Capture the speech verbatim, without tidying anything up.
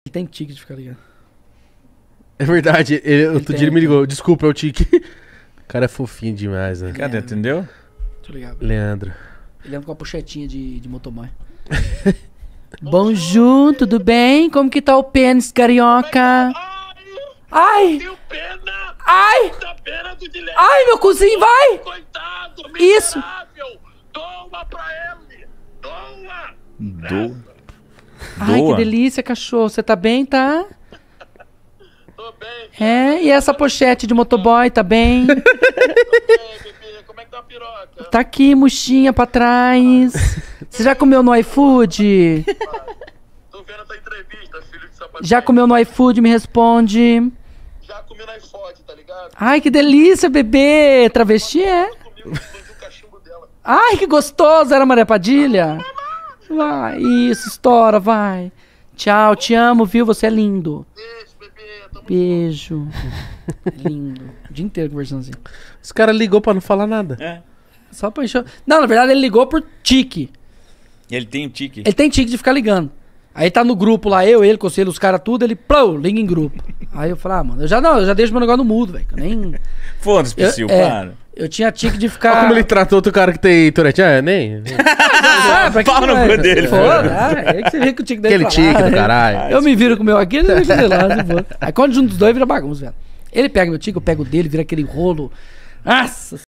Tem tique de ficar ligando. É verdade, ele, outro tem, dia ele me tem. ligou. Desculpa, é o tique. O cara é fofinho demais, né? Cadê? Entendeu? Deixa eu ligar. Leandro. Ele anda com a pochetinha de, de motoboy. Bonjour, tudo bem? Como que tá o pênis, carioca? Ai! Tenho pena! Ai! Da pena do Guilherme! Ai, meu cozinho, vai! Coitado! Isso. Miserável! Doa pra ele! Doa! Do... Ai, que Doa. delícia, cachorro. Você tá bem, tá? Tô bem, É, e essa pochete de motoboy, tá bem? tô bem, bebê. Como é que tá a piroca? Tá aqui, murchinha pra trás. Você já comeu no iFood? Tô vendo a tua entrevista, filho de sapatinho. Já comeu no iFood? Me responde. Já comi no iPhone, tá ligado? Ai, que delícia, bebê. Travesti é? Comigo, explodiu o cachimbo dela. Ai, que gostoso. Era Maria Padilha? Vai, isso, estoura, vai. Tchau, te amo, viu? Você é lindo. Beijo, bebê. Tamo Beijo. Lindo. O dia inteiro conversando assim. Esse cara ligou pra não falar nada. É. Só pra encher... Não, na verdade ele ligou por tique. Ele tem o tique. Ele tem tique de ficar ligando. Aí tá no grupo lá, eu, ele, conselho, os caras tudo, ele, plou, liga em grupo. Aí eu falei, ah, mano, eu já não, eu já deixo meu negócio no mudo, velho. que Eu nem. Foda-se, Eu, Psyu, é, para. eu tinha tique de Olha ficar. como ele tratou outro cara que tem Tourette. É, nem. Ah, pra que Pau que no vai? cu dele, Foda, ah, é que você vê que o tique dele Aquele pra tique lá, do né? caralho. Eu me viro com o meu aqui, ele fica sei lá, se for. Aí quando junto os dois vira bagunça, velho. Ele pega meu tique, eu pego o dele, vira aquele rolo. Nossa